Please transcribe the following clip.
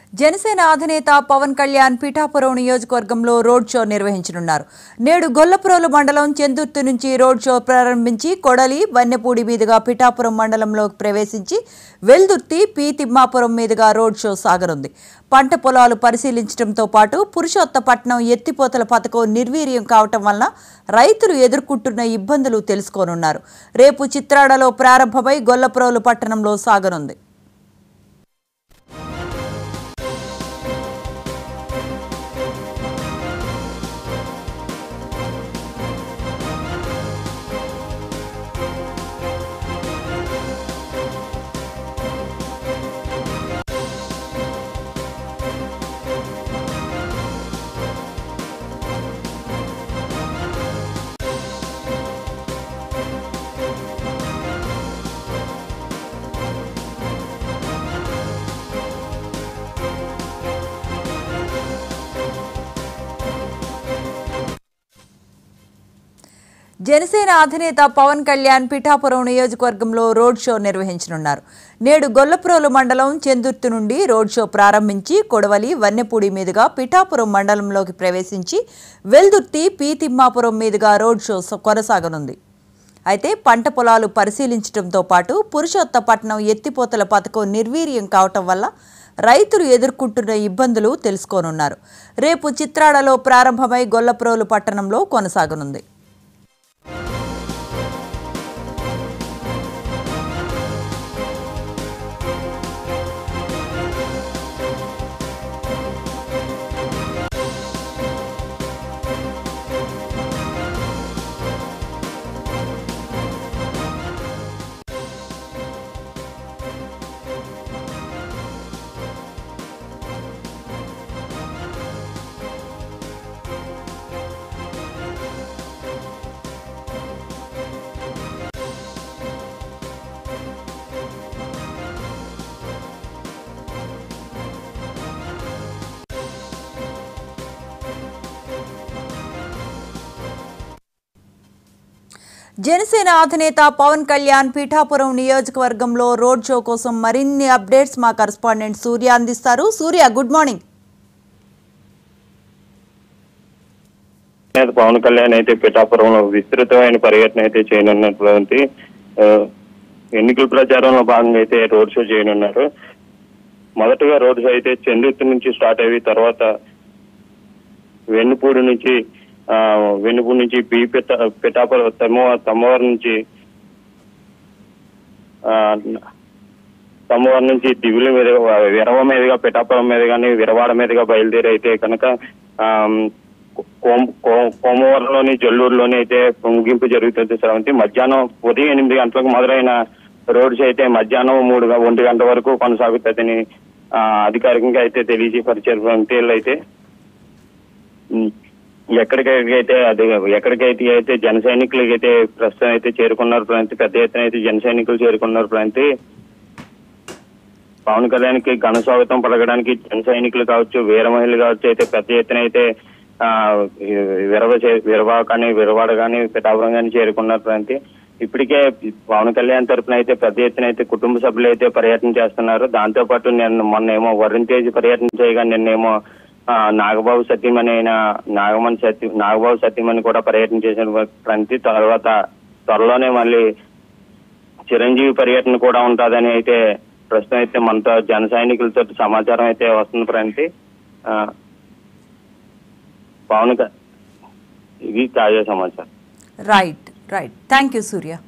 జనసేన అధినేత పవన్ కళ్యాణ్ పిఠాపురం నియోజకవర్గంలో road show నిర్వహించనున్నారు. నేడు గొల్లప్రోలు మండలం చెందుర్తి నుంచి రోడ్ షో ప్రారంభించి కొడలి వన్నెపూడి మీదుగా పిఠాపురం మండలంలోకి ప్రవేశించి వెల్దుర్తి పి తిమ్మాపురం మీదుగా రోడ్ షో సాగనుంది. పంట పొలాలు పరిశీలించడంతో పాటు పురుషోత్తపట్నం ఎత్తిపోతల పథకం నిర్వీర్యం కావటం వల్ల రైతులు ఎదుర్కొంటున్న ఇబ్బందులు తెలుసుకోనున్నారు. రేపు చిత్రాడలో ప్రారంభమై గొల్లప్రోలు పట్టణంలో సాగనుంది. జనసేన అధినేత పవన్ కళ్యాణ్ పిఠాపురం నియోజకవర్గంలో రోడ్ షో నిర్వహించనున్నారు. నేడు గొల్లప్రోలు మండలం చెందుర్తి నుండి రోడ్ షో ప్రారంభించి కొడవలి వన్నెపూడి మీదుగా పిఠాపురం మండలంలోకి ప్రవేశించి వెల్దుర్తి పి తిమ్మాపురం మీదుగా రోడ్ షో కొనసాగనుంది. అయితే పంట పొలాలు పరిశీలించడంతో పాటు పురుషోత్తపట్నం ఎత్తిపోతల పథకం నిర్వీర్యం కావటం వల్ల రైతులు ఎదుర్కొంటున్న ఇబ్బందులు తెలుసుకోనున్నారు. రేపు చిత్రాడలో ప్రారంభమై గొల్లప్రోలు పట్టణంలో కొనసాగనుంది. జనసేన అధినేత పవన్ కళ్యాణ్ పిఠాపురం నియోజకవర్గంలో రోడ్ షో కోసం మరిన్ని అప్డేట్స్ మా కరెస్పాండెంట్ సూర్య అందిస్తారు. Surya, good morning. పవన్ కళ్యాణ్ అయితే పిఠాపురంలో విస్తృతమైన పర్యటన అయితే చేయనున్నటువంటి ఎన్నికల ప్రచారంలో భాగంగా అయితే రోడ్ షో చేయనున్నారు. మొదటగా రోడ్ షో అయితే చెందుర్తి నుంచి స్టార్ట్ అయ్యి తర్వాత వెన్నుపూడి నుంచి పిఠాపురం తమ్మవారి నుంచి దిగుల మీద విరవ మీదుగా పిఠాపురం మీద కానీ విరవాడ మీదుగా బయలుదేరి అయితే కనుక కోమవరంలోని జల్లూరులోని అయితే ముగింపు జరుగుతుంది. శ్రవంతి మధ్యాహ్నం ఉదయం 8 గంటలకు మొదలైన రోడ్ షో అయితే మధ్యాహ్నం 1 గంట వరకు కొనసాగుతుందని అధికారికంగా అయితే తెలియజేపరిచారు. అంతేళ్ళు అయితే ఎక్కడికైతే జన సైనికులకి అయితే ప్రస్తుతం అయితే చేరుకున్నారు. పెద్ద ఎత్తున అయితే జన సైనికులు చేరుకున్నారు. పవన్ కళ్యాణ్కి ఘన స్వాగతం పలకడానికి జన సైనికులు కావచ్చు, వీర మహిళలు కావచ్చు అయితే పెద్ద ఎత్తున అయితే విరవాడ కానీ పిఠాపురం కానీ చేరుకున్నారు. ఇప్పటికే పవన్ కళ్యాణ్ తరఫున అయితే పెద్ద ఎత్తున అయితే కుటుంబ సభ్యులు అయితే పర్యటన చేస్తున్నారు. దాంతో పాటు మొన్నేమో వరుణ్ తేజ్ పర్యటన చేయగా నిన్నేమో నాగబాబు సత్యమని కూడా పర్యటన చేసిన తర్వాత త్వరలోనే మళ్ళీ చిరంజీవి పర్యటన కూడా ఉంటుందని అయితే ప్రస్తుతం అయితే మనతో జన సైనికులతో సమాచారం అయితే వస్తుంది. పవన్ ఇది తాజా సమాచారం. రైట్. Thank you Surya.